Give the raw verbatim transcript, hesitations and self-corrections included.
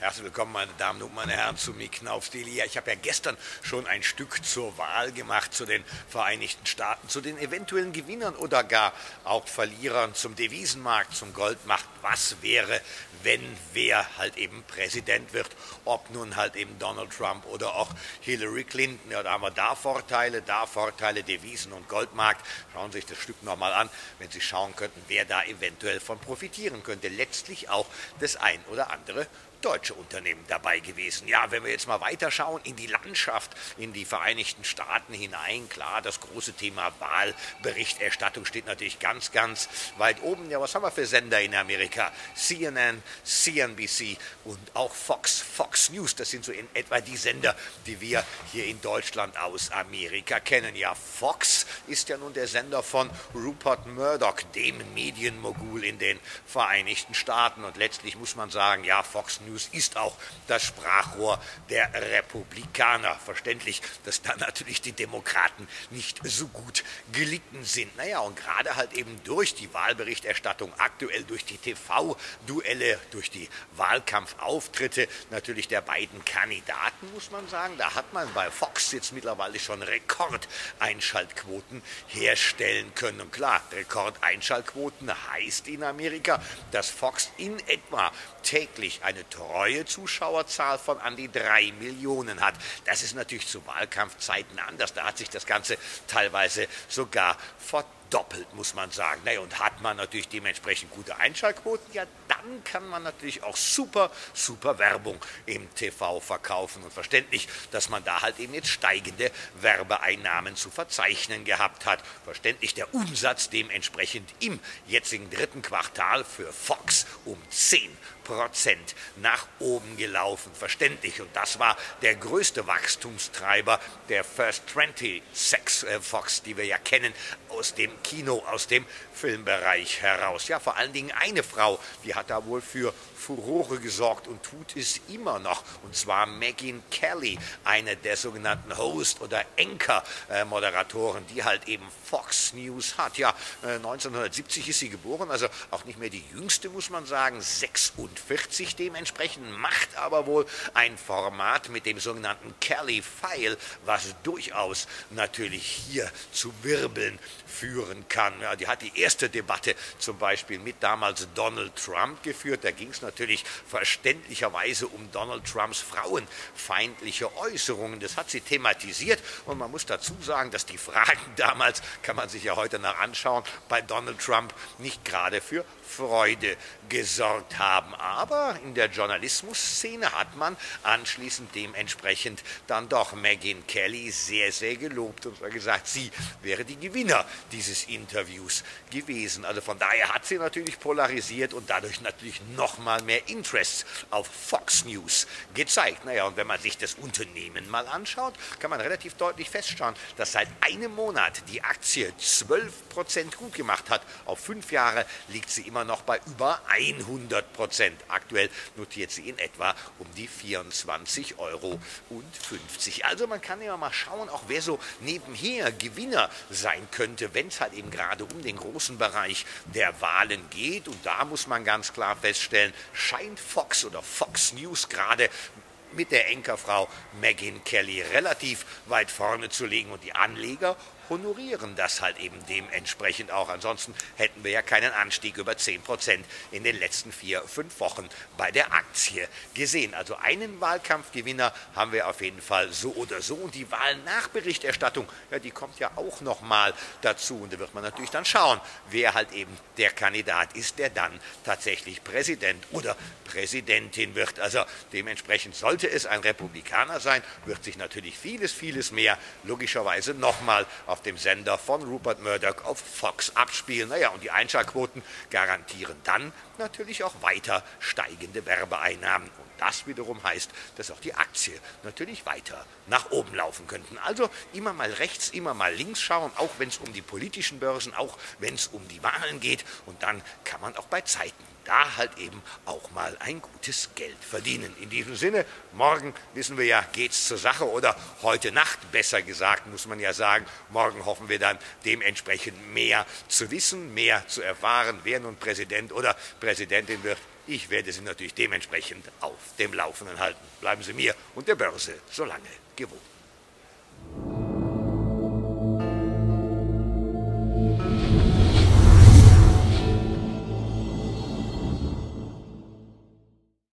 Herzlich willkommen, meine Damen und meine Herren, zu Mick Knaufs Daily. Ja, ich habe ja gestern schon ein Stück zur Wahl gemacht, zu den Vereinigten Staaten, zu den eventuellen Gewinnern oder gar auch Verlierern, zum Devisenmarkt, zum Goldmarkt. Was wäre, wenn wer halt eben Präsident wird, ob nun halt eben Donald Trump oder auch Hillary Clinton. Ja, da haben wir da Vorteile, da Vorteile, Devisen- und Goldmarkt. Schauen Sie sich das Stück nochmal an, wenn Sie schauen könnten, wer da eventuell von profitieren könnte. Letztlich auch das ein oder andere deutsche Unternehmen dabei gewesen. Ja, wenn wir jetzt mal weiterschauen in die Landschaft, in die Vereinigten Staaten hinein, klar, das große Thema Wahlberichterstattung steht natürlich ganz, ganz weit oben. Ja, was haben wir für Sender in Amerika? C N N, C N B C und auch Fox, Fox News. Das sind so in etwa die Sender, die wir hier in Deutschland aus Amerika kennen. Ja, Fox ist ja nun der Sender von Rupert Murdoch, dem Medienmogul in den Vereinigten Staaten. Und letztlich muss man sagen, ja, Fox News ist auch das Sprachrohr der Republikaner. Verständlich, dass da natürlich die Demokraten nicht so gut gelitten sind. Naja, und gerade halt eben durch die Wahlberichterstattung, aktuell durch die T V-Duelle, durch die Wahlkampfauftritte natürlich der beiden Kandidaten, muss man sagen, da hat man bei Fox jetzt mittlerweile schon Rekordeinschaltquoten herstellen können. Und klar, Rekordeinschaltquoten heißt in Amerika, dass Fox in etwa täglich eine treue Zuschauerzahl von an die drei Millionen hat. Das ist natürlich zu Wahlkampfzeiten anders. Da hat sich das Ganze teilweise sogar verdoppelt, muss man sagen. Naja, und hat man natürlich dementsprechend gute Einschaltquoten, ja, dann kann man natürlich auch super, super Werbung im T V verkaufen. Und verständlich, dass man da halt eben jetzt steigende Werbeeinnahmen zu verzeichnen gehabt hat. Verständlich, der Umsatz dementsprechend im jetzigen dritten Quartal für Fox um zehn Prozent nach oben gelaufen. Verständlich. Und das war der größte Wachstumstreiber der First zwanzig äh, Fox, die wir ja kennen, aus dem Kino, aus dem Filmbereich heraus. Ja, vor allen Dingen eine Frau, die hat da wohl für Furore gesorgt und tut es immer noch. Und zwar Megyn Kelly, eine der sogenannten Host- oder Anchor-Moderatoren, die halt eben Fox News hat. Ja, neunzehnhundertsiebzig ist sie geboren, also auch nicht mehr die jüngste, muss man sagen, sechsundvierzig dementsprechend, macht aber wohl ein Format mit dem sogenannten Kelly File, was durchaus natürlich hier zu Wirbeln führen kann. Ja, die hat die erste Debatte zum Beispiel mit damals Donald Trump geführt. Da ging es natürlich verständlicherweise um Donald Trumps frauenfeindliche Äußerungen. Das hat sie thematisiert und man muss dazu sagen, dass die Fragen damals, kann man sich ja heute noch anschauen, bei Donald Trump nicht gerade für Freude gesorgt haben. Aber in der Journalismusszene hat man anschließend dementsprechend dann doch Megyn Kelly sehr, sehr gelobt und gesagt, sie wäre die Gewinner dieses Interviews gewesen. Also von daher hat sie natürlich polarisiert und dadurch natürlich noch mal mehr Interest auf Fox News gezeigt. Naja, und wenn man sich das Unternehmen mal anschaut, kann man relativ deutlich feststellen, dass seit einem Monat die Aktie zwölf Prozent gut gemacht hat. Auf fünf Jahre liegt sie immer noch bei über hundert Prozent. Aktuell notiert sie in etwa um die vierundzwanzig Euro fünfzig. Also man kann ja mal schauen, auch wer so nebenher Gewinner sein könnte, wenn es halt eben gerade um den großen Bereich der Wahlen geht. Und da muss man ganz klar feststellen, scheint Fox oder Fox News gerade mit der Anchorfrau Megyn Kelly relativ weit vorne zu liegen und die Anleger honorieren das halt eben dementsprechend auch. Ansonsten hätten wir ja keinen Anstieg über zehn Prozent in den letzten vier, fünf Wochen bei der Aktie gesehen. Also einen Wahlkampfgewinner haben wir auf jeden Fall so oder so. Und die Wahlnachberichterstattung, ja, die kommt ja auch nochmal dazu. Und da wird man natürlich dann schauen, wer halt eben der Kandidat ist, der dann tatsächlich Präsident oder Präsidentin wird. Also dementsprechend sollte es ein Republikaner sein, wird sich natürlich vieles, vieles mehr logischerweise nochmal auf dem Sender von Rupert Murdoch auf Fox abspielen. Naja, und die Einschaltquoten garantieren dann natürlich auch weiter steigende Werbeeinnahmen. Und das wiederum heißt, dass auch die Aktie natürlich weiter nach oben laufen könnten. Also immer mal rechts, immer mal links schauen, auch wenn es um die politischen Börsen, auch wenn es um die Wahlen geht. Und dann kann man auch bei Zeiten da halt eben auch mal ein gutes Geld verdienen. In diesem Sinne, morgen, wissen wir ja, geht's zur Sache oder heute Nacht, besser gesagt, muss man ja sagen, morgen hoffen wir dann dementsprechend mehr zu wissen, mehr zu erfahren, wer nun Präsident oder Präsidentin wird. Ich werde Sie natürlich dementsprechend auf dem Laufenden halten. Bleiben Sie mir und der Börse so lange gewogen.